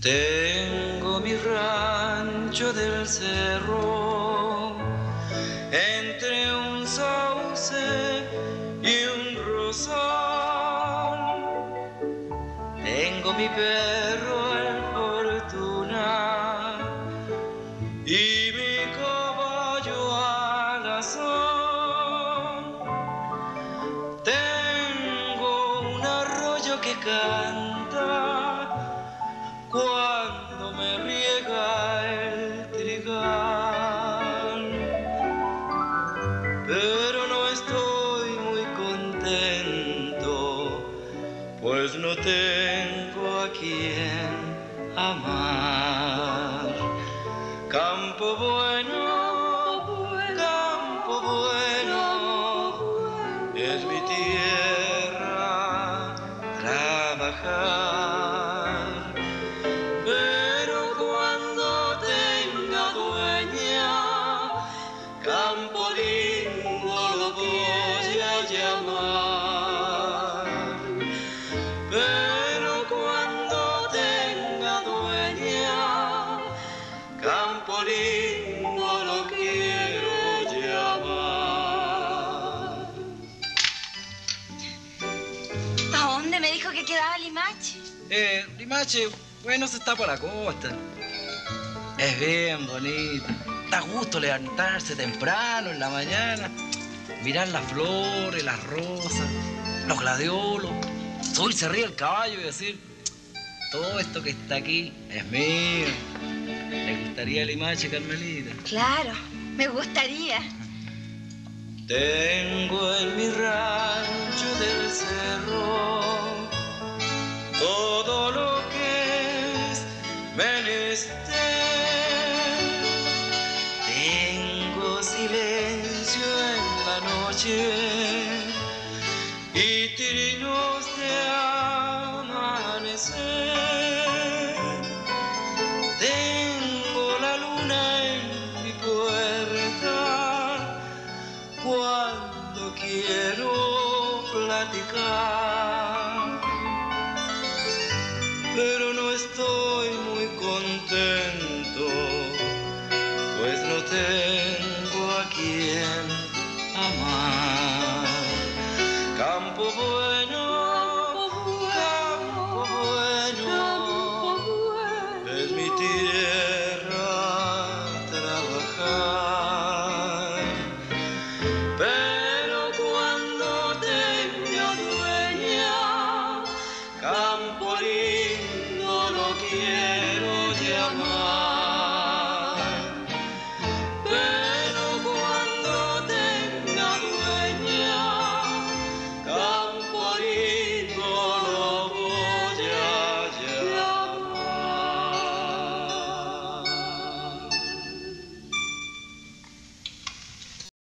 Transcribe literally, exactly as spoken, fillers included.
Tengo mi rancho del cerro entre un sauce y un rosal. Tengo mi perro el Fortuna y mi caballo Alazán. Tengo un arroyo que canta cuando me riega el trigal, pero no estoy muy contento, pues no tengo a quien amar. Campo bueno, campo bueno, es mi tierra trabajar. Pero cuando tenga dueña, campo lindo lo voy a llamar. Pero cuando tenga dueña, campo lindo lo quiero llamar. ¿A dónde me dijo que quedaba Limache? Eh, Limache, bueno, se está por la costa. Es bien bonito. Da gusto levantarse temprano en la mañana, mirar las flores, las rosas, los gladiolos, subirse arriba el caballo y decir, todo esto que está aquí es mío. ¿Le gustaría Limache, Carmelita? Claro, me gustaría. Tengo en mi rancho del cerro todo lo que es menester. Tengo silencio en la noche y trinos de amanecer. Tengo la luna en mi puerta cuando quiero platicar, pero no estoy